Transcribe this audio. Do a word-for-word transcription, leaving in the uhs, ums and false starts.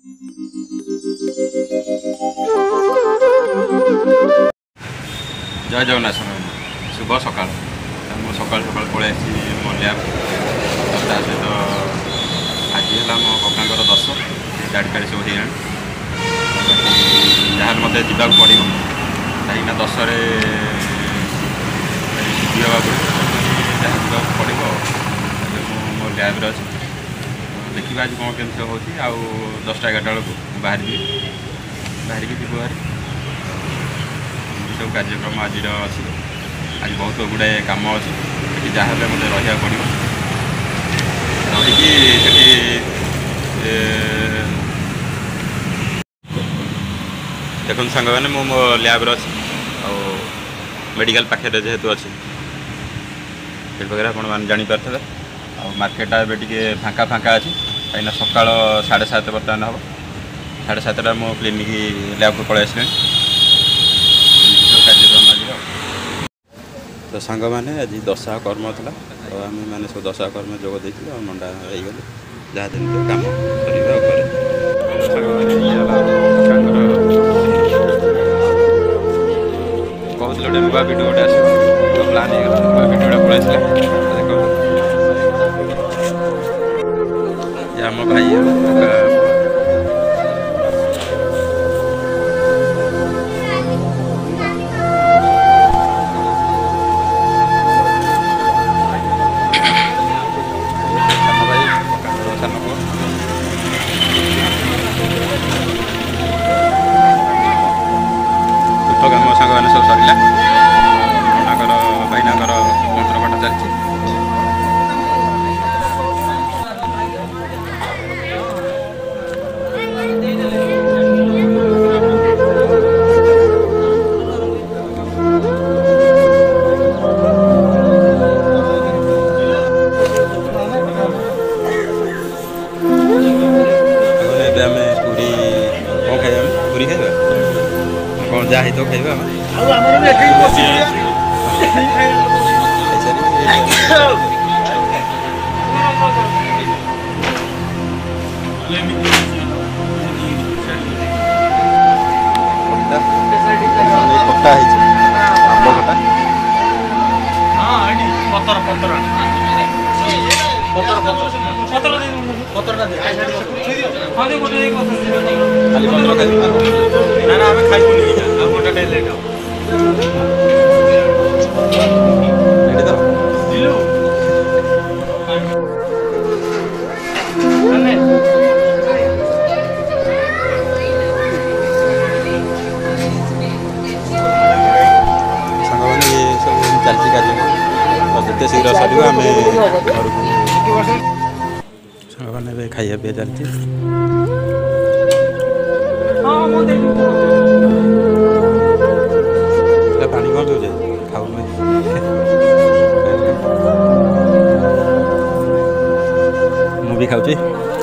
जय जगन्नाथ शुभ सकाल मुझे सकाल सकाल पलि मो लैब ता सहित आज है मो कका दस गाड़ी गाड़ी सब हो जहाँ मत जावाक पड़ो कहीं दस सिद्धि हाँ जहाँ जावाक पड़ो मो लैब्रे अच्छे देखा आज कौन केमती हो दसटा एगारटा बेलू बाहर बाहर की जीव बाहर सब कार्यक्रम आज अच्छी आज बहुत गुड़ाए कम अच्छी जहाँ मत रहा पड़ो रही देखो सांग मैंने मो मो लैब्रे अच्छी मेडिकल पाखे जेहेतु अच्छी पाखे आप जापारे मार्केटा ए फाँका फाँका अच्छी कहीं सका साढ़े सात बर्तमान हम साढ़े सातटा मो क्लिनिक लैब को पलि आसले कार्यक्रम आज तो सांग मैंने आज दशा कर्म था तो आम मैंने सब दशा कर्म जोग देते और मंडा हो जहाँ जमी कम कहते गोटे नुआ भिडियो गोटे आस प्लान हो नुआ भिडियोटा पलि आम भाई कौन जा तो खाइबा चलती जिते शीघ्र सर आम घर मैंने खाइबा पी चलती पानी कौन पिछे खाऊ मु भी खाऊँ।